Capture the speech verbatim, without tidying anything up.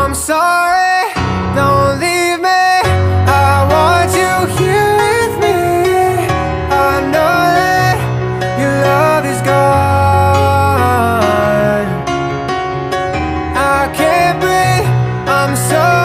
I'm sorry, don't leave me. I want you here with me. I know that your love is gone. I can't breathe, I'm so